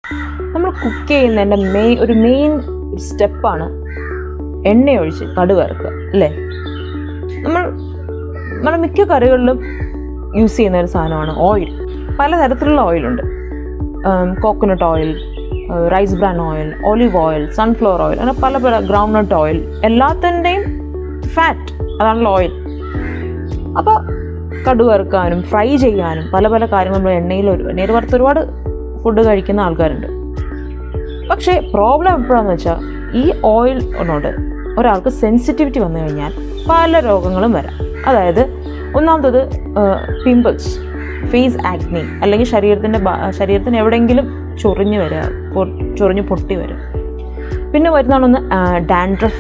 നമ്മൾ കുക്ക് ചെയ്യുന്നതിൻ്റെ ഒരു മെയിൻ സ്റ്റെപ്പാണ് എണ്ണയൊഴിച്ച് കടുക് വറുക്കുക അല്ലേ. നമ്മൾ മിക്ക കറികളിലും യൂസ് ചെയ്യുന്ന ഒരു സാധനമാണ് ഓയിൽ. പലതരത്തിലുള്ള ഓയിലുണ്ട്. Coconut oil, rice bran oil, olive oil, sunflower oil, അങ്ങനെ പല ഗ്രൗണ്ട്നട്ട് ഓയിൽ, എല്ലാത്തിൻ്റെയും ഫാറ്റ് അതാണല്ലോ ഓയിൽ. അപ്പോൾ കടുക് വറുക്കാനും ഫ്രൈ ചെയ്യാനും പല പല കാര്യങ്ങൾ നമ്മൾ എണ്ണയിൽ വറുത്ത് ഒരുപാട് ഫുഡ് കഴിക്കുന്ന ആൾക്കാരുണ്ട്. പക്ഷേ പ്രോബ്ലം എപ്പോഴാണെന്ന് വെച്ചാൽ ഈ ഓയിലിനോട് ഒരാൾക്ക് സെൻസിറ്റിവിറ്റി വന്നു കഴിഞ്ഞാൽ പല രോഗങ്ങളും വരാം. അതായത് ഒന്നാമത്തത് പിമ്പിൾസ്, ഫേസ് ആക്നി, അല്ലെങ്കിൽ ശരീരത്തിന് എവിടെയെങ്കിലും ചൊറിഞ്ഞ് പൊട്ടി വരും. പിന്നെ വരുന്നതാണ് ഡാൻഡ്രഫ്,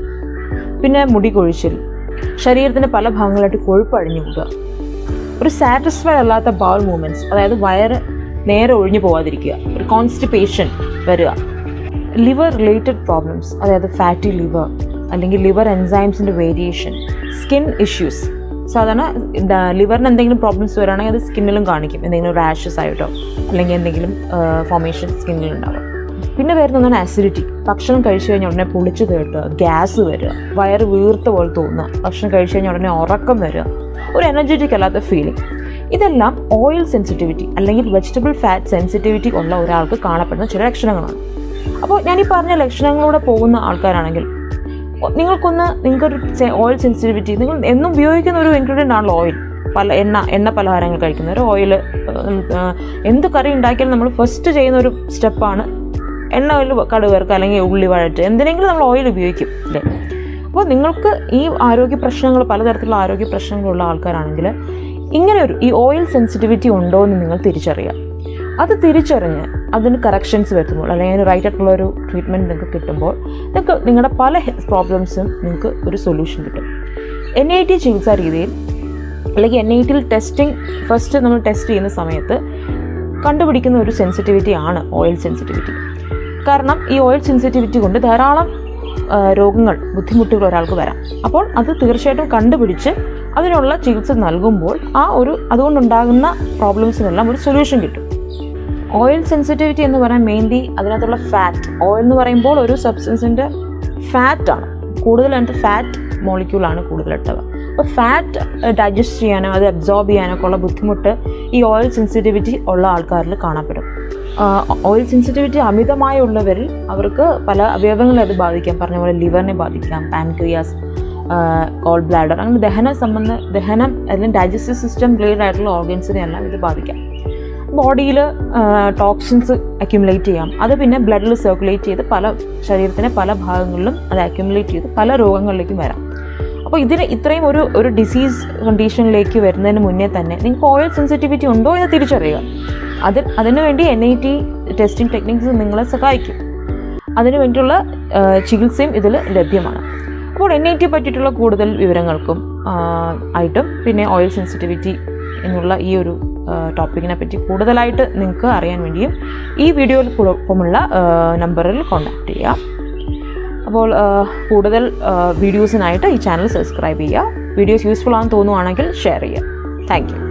പിന്നെ മുടി കൊഴിച്ചിൽ, ശരീരത്തിൻ്റെ പല ഭാഗങ്ങളായിട്ട് കൊഴുപ്പ് അഴിഞ്ഞു കൂടുക, ഒരു സാറ്റിസ്ഫൈഡ് അല്ലാത്ത ബൗൾ മൂവ്മെൻറ്റ്സ്, അതായത് വയറ് നേരെ ഒഴിഞ്ഞു പോകാതിരിക്കുക, ഒരു കോൺസ്റ്റിപ്പേഷൻ വരിക, ലിവർ റിലേറ്റഡ് പ്രോബ്ലംസ്, അതായത് ഫാറ്റി ലിവർ അല്ലെങ്കിൽ ലിവർ എൻസൈംസിൻ്റെ വേരിയേഷൻ, സ്കിൻ ഇഷ്യൂസ്. സാധാരണ ലിവറിന് എന്തെങ്കിലും പ്രോബ്ലംസ് വരികയാണെങ്കിൽ അത് സ്കിന്നിലും കാണിക്കും, എന്തെങ്കിലും റാഷസ് ആയിട്ടോ അല്ലെങ്കിൽ എന്തെങ്കിലും ഫോർമേഷൻ സ്കിന്നിലുണ്ടാവും. പിന്നെ വരുന്നതാണ് ആസിഡിറ്റി. ഭക്ഷണം കഴിച്ചു കഴിഞ്ഞാൽ ഉടനെ പൊളിച്ചു തേട്ടുക, ഗ്യാസ് വരിക, വയറ് വീർത്ത പോലെ തോന്നുക, ഭക്ഷണം കഴിച്ചു കഴിഞ്ഞാൽ ഉടനെ ഉറക്കം വരിക, ഒരു എനർജറ്റിക് അല്ലാത്ത ഫീലിംഗ്. ഇതെല്ലാം ഓയിൽ സെൻസിറ്റിവിറ്റി അല്ലെങ്കിൽ വെജിറ്റബിൾ ഫാറ്റ് സെൻസിറ്റിവിറ്റി ഉള്ള ഒരാൾക്ക് കാണപ്പെടുന്ന ചില ലക്ഷണങ്ങളാണ്. അപ്പോൾ ഞാനീ പറഞ്ഞ ലക്ഷണങ്ങളിലൂടെ പോകുന്ന ആൾക്കാരാണെങ്കിൽ നിങ്ങൾക്കൊരു ഓയിൽ സെൻസിറ്റിവിറ്റി, നിങ്ങൾ എന്നും ഉപയോഗിക്കുന്ന ഒരു ഇൻഗ്രീഡിയൻ്റ് ആണല്ലോ ഓയിൽ. എണ്ണ പലഹാരങ്ങൾ കഴിക്കുന്നവർ ഓയിൽ, എന്ത് കറി ഉണ്ടാക്കിയാലും നമ്മൾ ഫസ്റ്റ് ചെയ്യുന്ന ഒരു സ്റ്റെപ്പാണ് എണ്ണ ഓയിൽ കടുക് വറുക്കുക അല്ലെങ്കിൽ ഉള്ളി വഴറ്റ്, എന്തിനെങ്കിലും നമ്മൾ ഓയിൽ ഉപയോഗിക്കും അല്ലേ. അപ്പോൾ നിങ്ങൾക്ക് ഈ ആരോഗ്യ പ്രശ്നങ്ങൾ, പലതരത്തിലുള്ള ആരോഗ്യ പ്രശ്നങ്ങളുള്ള ആൾക്കാരാണെങ്കിൽ ഈ ഓയിൽ സെൻസിറ്റിവിറ്റി ഉണ്ടോ എന്ന് നിങ്ങൾ തിരിച്ചറിയുക. അത് തിരിച്ചറിഞ്ഞ് അതിന് കറക്ഷൻസ് വരുത്തുമ്പോൾ അല്ലെങ്കിൽ അതിന് റൈറ്റ് ആയിട്ടുള്ള ഒരു ട്രീറ്റ്മെൻറ്റ് നിങ്ങൾക്ക് കിട്ടുമ്പോൾ നിങ്ങളുടെ പല ഹെൽത്ത് പ്രോബ്ലംസും നിങ്ങൾക്ക് ഒരു സൊല്യൂഷൻ കിട്ടും. NIT ചികിത്സാ രീതിയിൽ അല്ലെങ്കിൽ NITയിൽ ഫസ്റ്റ് നമ്മൾ ടെസ്റ്റ് ചെയ്യുന്ന സമയത്ത് കണ്ടുപിടിക്കുന്ന ഒരു സെൻസിറ്റിവിറ്റി ആണ് ഓയിൽ സെൻസിറ്റിവിറ്റി. കാരണം ഈ ഓയിൽ സെൻസിറ്റിവിറ്റി കൊണ്ട് ധാരാളം രോഗങ്ങൾ, ബുദ്ധിമുട്ടുകൾ ഒരാൾക്ക് വരാം. അപ്പോൾ അത് തീർച്ചയായിട്ടും കണ്ടുപിടിച്ച് അതിനുള്ള ചികിത്സ നൽകുമ്പോൾ അതുകൊണ്ടുണ്ടാകുന്ന പ്രോബ്ലംസിനെല്ലാം ഒരു സൊല്യൂഷൻ കിട്ടും. ഓയിൽ സെൻസിറ്റിവിറ്റി എന്ന് പറയാൻ മെയിൻലി അതിനകത്തുള്ള ഫാറ്റ്. ഓയിൽ എന്ന് പറയുമ്പോൾ ഒരു സബ്സ്റ്റൻസിൻ്റെ ഫാറ്റാണ്, കൂടുതലായിട്ട് ഫാറ്റ് മോളിക്യൂളാണ് കൂടുതലിട്ടവ. അപ്പോൾ ഫാറ്റ് ഡൈജസ്റ്റ് ചെയ്യാനോ അത് അബ്സോർബ് ചെയ്യാനൊക്കെ ഉള്ള ബുദ്ധിമുട്ട് ഈ ഓയിൽ സെൻസിറ്റിവിറ്റി ഉള്ള ആൾക്കാരിൽ കാണപ്പെടും. ഓയിൽ സെൻസിറ്റിവിറ്റി അമിതമായുള്ളവരിൽ അവർക്ക് പല അവയവങ്ങളെ അത് ബാധിക്കാം. പറഞ്ഞ പോലെ ലിവറിനെ ബാധിക്കാം, പാൻക്രിയാസ്, ഗോൾ ബ്ലാഡർ, അങ്ങനെ ദഹനം അല്ലെങ്കിൽ ഡൈജസ്റ്റീവ് സിസ്റ്റം റിലേറ്റഡ് ആയിട്ടുള്ള ഓർഗൻസിനെ എല്ലാം ഇത് ബാധിക്കാം. ബോഡിയിൽ ടോക്സിൻസ് അക്യുമുലേറ്റ് ചെയ്യാം. അത് പിന്നെ ബ്ലഡിൽ സർക്കുലേറ്റ് ചെയ്ത് ശരീരത്തിൻ്റെ പല ഭാഗങ്ങളിലും അത് അക്യുമുലേറ്റ് ചെയ്ത് പല രോഗങ്ങളിലേക്കും വരാം. അപ്പോൾ ഇത്രയും ഒരു ഡിസീസ് കണ്ടീഷനിലേക്ക് വരുന്നതിന് മുന്നേ തന്നെ നിങ്ങൾക്ക് ഓയിൽ സെൻസിറ്റിവിറ്റി ഉണ്ടോ എന്ന് തിരിച്ചറിയുക. അതിനുവേണ്ടി NIT ടെസ്റ്റിംഗ് ടെക്നിക്സ് നിങ്ങളെ സഹായിക്കും. അതിനു വേണ്ടിയുള്ള ചികിത്സയും ഇതിൽ ലഭ്യമാണ്. അപ്പോൾ NIT പറ്റിയിട്ടുള്ള കൂടുതൽ വിവരങ്ങൾക്കും ആയിട്ടും പിന്നെ ഓയിൽ സെൻസിറ്റിവിറ്റി എന്നുള്ള ഈ ഒരു ടോപ്പിക്കിനെ പറ്റി കൂടുതലായിട്ട് നിങ്ങൾക്ക് അറിയാൻ വേണ്ടിയും ഈ വീഡിയോയിൽ ഒപ്പമുള്ള നമ്പറിൽ കോൺടാക്റ്റ് ചെയ്യുക. അപ്പോൾ കൂടുതൽ വീഡിയോസിനായിട്ട് ഈ ചാനൽ സബ്സ്ക്രൈബ് ചെയ്യുക. വീഡിയോസ് യൂസ്ഫുൾ ആണെന്ന് തോന്നുവാണെങ്കിൽ ഷെയർ ചെയ്യുക. Thank U.